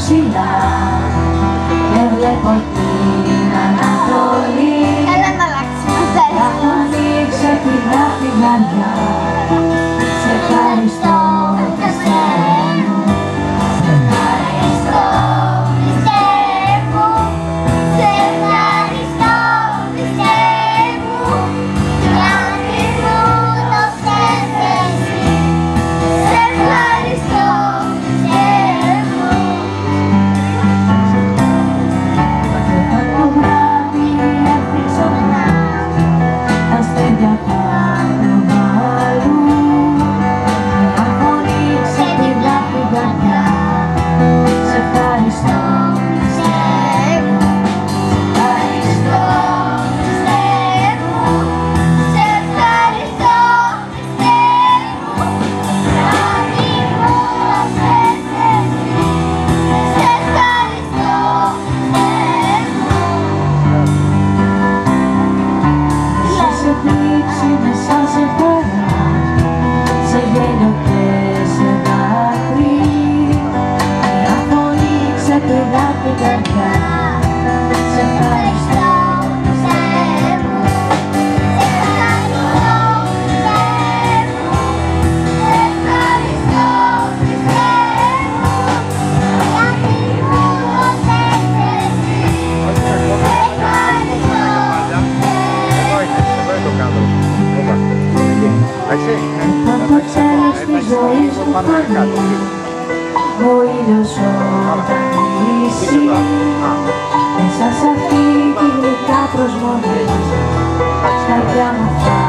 ψηλά και βλέπω την Ανατολή. Έλα να αλλάξουμε θέση. Θα ανοίξω την αφηγανιά. Σε ευχαριστώ, Χριστέ μου. Σε ευχαριστώ, Χριστέ μου. Σε ευχαριστώ, Χριστέ μου. Γιατί μου το θες εσύ. Σε ευχαριστώ, Χριστέ μου. Το βράδυ έρθει ξανά, τα αστέρια θα προβάλλουν. Θα φωνήξε την αφηγανιά. Σε ευχαριστώ, Χριστέ μου. Σε ευχαριστώ, Χριστέ μου. Σε ευχαριστώ, Χριστέ μου. Γιατί μου το θες εσύ. Σε ευχαριστώ, Χριστέ μου. μέσα σε θλίψη, μέσα σε χαρά, σε γέλιο και σε δάκρυ. Μια φωνή ξεπηδά την καρδιά. Σε ευχαριστώ, Χριστέ μου. Σε ευχαριστώ, Χριστέ μου. Σε ευχαριστώ, Χριστέ μου. Γιατί μου το θες εσύ. Σε ευχαριστώ, θα το τέλος της ζωής μου φανεί. Ο ήλιος όταν γυρίσει, μέσα σε αυτή τη γλυκά προσμονή, στα καρδιά μου θα